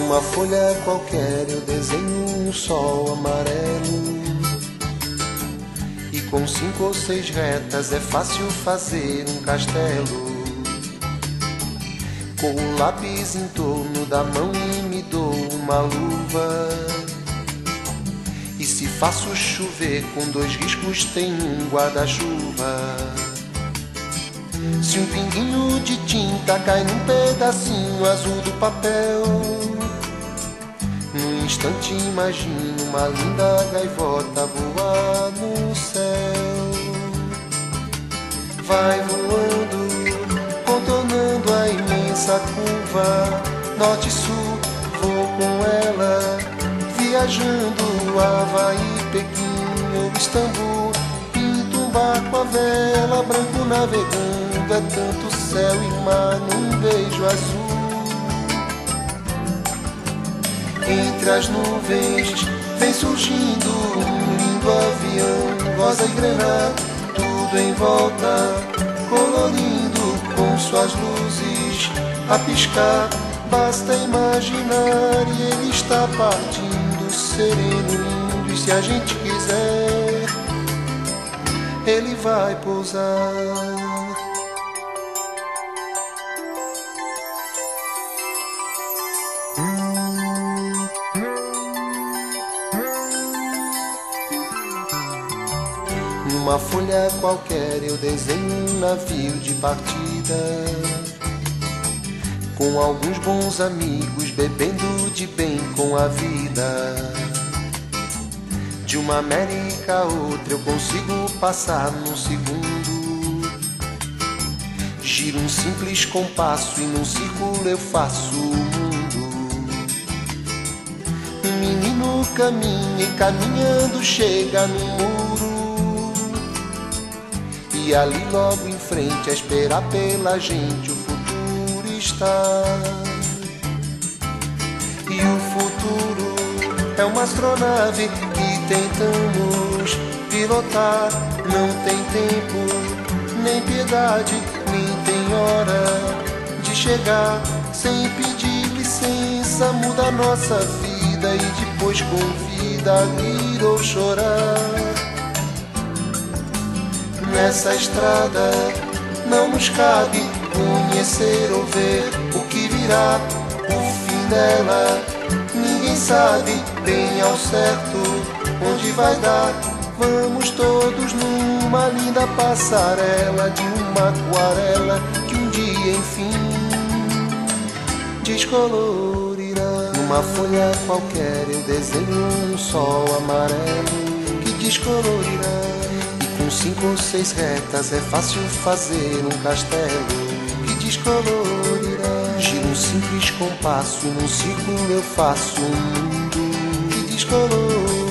Numa folha qualquer eu desenho um sol amarelo, e com 5 ou 6 retas é fácil fazer um castelo. Com o lápis em torno da mão e me dou uma luva, e se faço chover com 2 riscos tem um guarda-chuva. Se um pinguinho de tinta cai num pedacinho azul do papel, num instante imagino uma linda gaivota voar no céu. Vai voando, contornando a imensa curva, norte e sul, vou com ela, viajando Havaí, Pequim ou Istambul. Pinto um barco à vela, branco navegando, é tanto céu e mar num beijo azul. Entre as nuvens vem surgindo um lindo avião, rosa e grená, tudo em volta, colorindo com suas luzes a piscar. Basta imaginar e ele está partindo, sereno, lindo, e se a gente quiser, ele vai pousar. Numa folha qualquer eu desenho um navio de partida, com alguns bons amigos bebendo de bem com a vida. De uma América a outra eu consigo passar num segundo. Giro um simples compasso e num círculo eu faço o mundo. Um menino caminha e caminhando chega no muro, e ali logo em frente a esperar pela gente o futuro está. E o futuro é uma astronave que tentamos pilotar. Não tem tempo, nem piedade, nem tem hora de chegar. Sem pedir licença muda a nossa vida e depois convida a rir ou chorar. Nessa estrada não nos cabe conhecer ou ver o que virá, o fim dela ninguém sabe bem ao certo onde vai dar. Vamos todos numa linda passarela de uma aquarela que um dia enfim descolorirá. Numa folha qualquer eu desenho um sol amarelo que descolorirá. Com 5 ou 6 retas é fácil fazer um castelo que descolorirá. Giro um simples compasso e num círculo eu faço um mundo que descolorirá.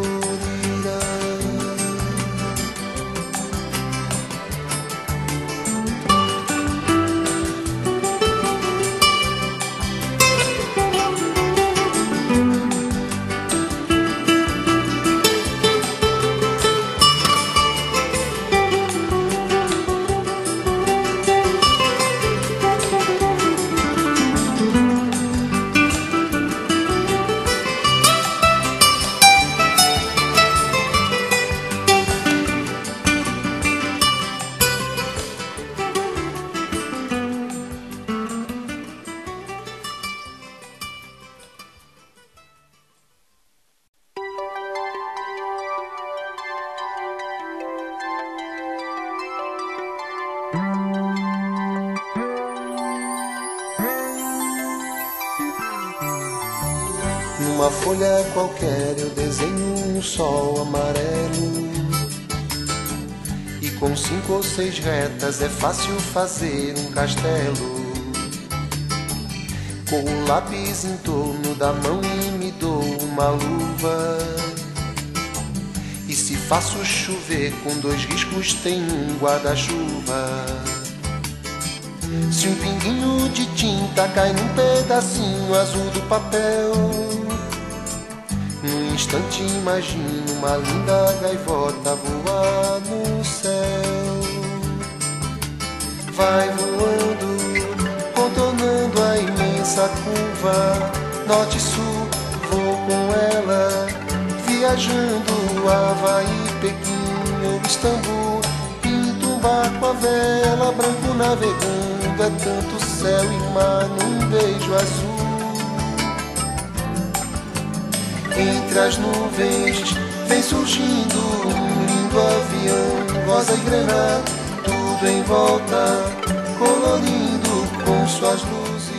Numa folha qualquer eu desenho um sol amarelo, e com 5 ou 6 retas é fácil fazer um castelo. Com o lápis em torno da mão e me dou uma luva, e se faço chover com 2 riscos tem um guarda-chuva. Se um pinguinho de tinta cai num pedacinho azul do papel, num instante imagino uma linda gaivota voar no céu. Vai voando, contornando a imensa curva, norte e sul, vou com ela, viajando Havaí, Pequim ou Istambul. Pinto um barco a vela, branco navegando, é tanto céu e mar num beijo azul. Entre as nuvens vem surgindo um lindo avião, rosa e grená, tudo em volta, colorindo com suas luzes.